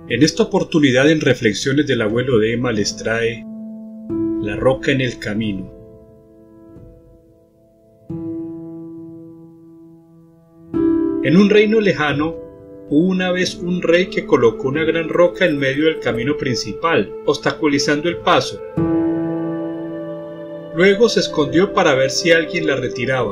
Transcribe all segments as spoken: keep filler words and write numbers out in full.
En esta oportunidad, en Reflexiones del abuelo de Emma, les trae La roca en el camino. En un reino lejano, hubo una vez un rey que colocó una gran roca en medio del camino principal, obstaculizando el paso. Luego se escondió para ver si alguien la retiraba.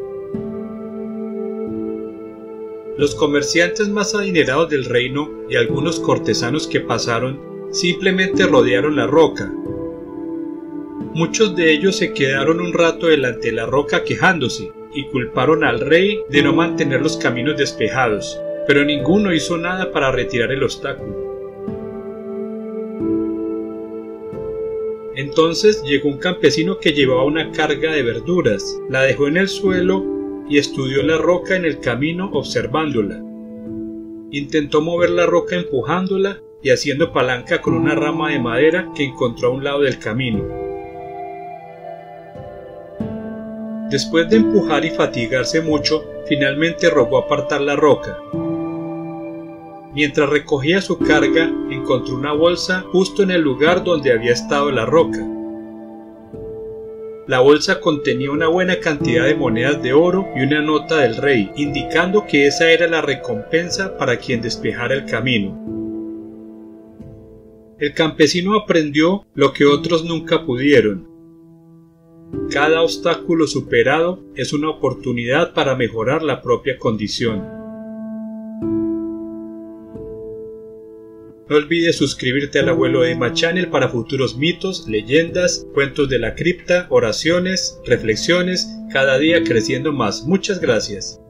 Los comerciantes más adinerados del reino y algunos cortesanos que pasaron simplemente rodearon la roca. Muchos de ellos se quedaron un rato delante de la roca quejándose y culparon al rey de no mantener los caminos despejados, pero ninguno hizo nada para retirar el obstáculo. Entonces llegó un campesino que llevaba una carga de verduras, la dejó en el suelo y estudió la roca en el camino observándola. Intentó mover la roca empujándola y haciendo palanca con una rama de madera que encontró a un lado del camino. Después de empujar y fatigarse mucho, finalmente logró apartar la roca. Mientras recogía su carga, encontró una bolsa justo en el lugar donde había estado la roca. La bolsa contenía una buena cantidad de monedas de oro y una nota del rey, indicando que esa era la recompensa para quien despejara el camino. El campesino aprendió lo que otros nunca pudieron. Cada obstáculo superado es una oportunidad para mejorar la propia condición. No olvides suscribirte al Abuelo de Emma Channel para futuros mitos, leyendas, cuentos de la cripta, oraciones, reflexiones, cada día creciendo más. Muchas gracias.